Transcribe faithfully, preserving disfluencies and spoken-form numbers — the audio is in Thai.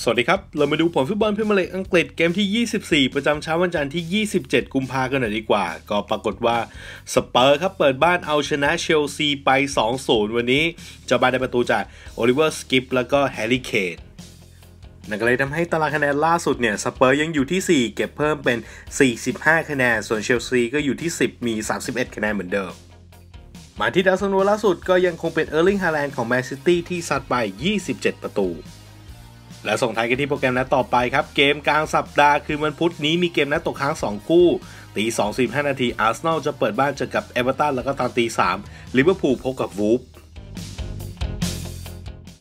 สวัสดีครับเรามาดูผลฟุตบอลพรีเมียร์ลีกอังกฤษเกมที่ยี่สิบสี่ประจำเช้าวันจันทร์ที่ยี่สิบเจ็ดกุมภาพันธ์กันหน่อยดีกว่าก็ปรากฏว่าสเปอร์ครับเปิดบ้านเอาชนะเชลซีไป สองศูนย์ วันนี้เจ้าบ้านได้ประตูจากโอลิเวอร์สกิปแล้วก็แฮร์รี่เคนนั่นก็เลยทำให้ตารางคะแนนล่าสุดเนี่ยสเปอร์ยังอยู่ที่สี่เก็บเพิ่มเป็นสี่สิบห้าคะแนนส่วนเชลซีก็อยู่ที่สิบมีสามสิบเอ็ดคะแนนเหมือนเดิมมาที่ดาวซันโวล่าสุดก็ยังคงเป็นเออร์ลิงฮาแลนด์ของแมนซิตี้ที่ซัดไปยี่สิบเจ็ดประตูและส่งท้ายกันที่โปรแกรมนัดต่อไปครับเกมกลางสัปดาห์คือวันพุธนี้มีเกมนัดตกค้างสองคู่ตีสอง สี่สิบห้านาทีอาร์เซนอลจะเปิดบ้านเจอกับเอเวอร์ตันแล้วก็ตอนตีสามลิเวอร์พูลพบกับวูฟ